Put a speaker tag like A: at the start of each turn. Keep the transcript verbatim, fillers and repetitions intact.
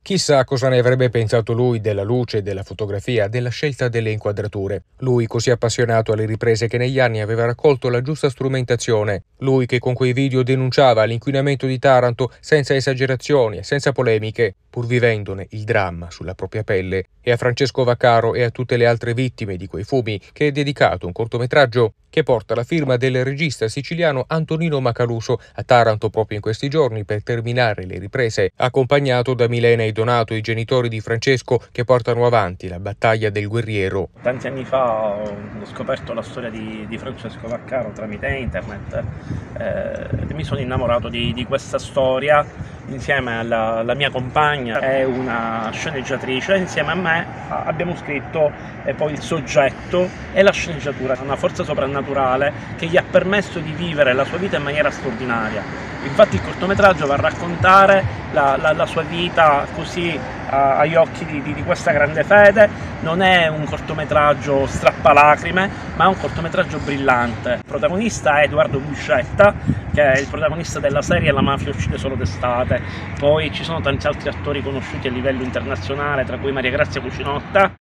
A: Chissà cosa ne avrebbe pensato lui della luce, della fotografia, della scelta delle inquadrature. Lui così appassionato alle riprese che negli anni aveva raccolto la giusta strumentazione. Lui che con quei video denunciava l'inquinamento di Taranto senza esagerazioni e senza polemiche, pur vivendone il dramma sulla propria pelle. E a Francesco Vaccaro e a tutte le altre vittime di quei fumi che è dedicato un cortometraggio che porta la firma del regista siciliano Antonino Macaluso a Taranto proprio in questi giorni per terminare le riprese, accompagnato da Milena e Donato, i genitori di Francesco, che portano avanti la battaglia del guerriero.
B: Tanti anni fa ho scoperto la storia di, di Francesco Vaccaro tramite internet eh, e mi sono innamorato di, di questa storia insieme alla, alla mia compagna, è una sceneggiatrice, insieme a me abbiamo scritto e poi il soggetto e la sceneggiatura, una forza soprannaturale che gli ha permesso di vivere la sua vita in maniera straordinaria. Infatti il cortometraggio va a raccontare la, la, la sua vita così a, agli occhi di, di, di questa grande fede. Non è un cortometraggio strappalacrime, ma è un cortometraggio brillante. Il protagonista è Edoardo Buscetta, che è il protagonista della serie La mafia uccide solo d'estate. Poi ci sono tanti altri attori conosciuti a livello internazionale, tra cui Maria Grazia Cucinotta.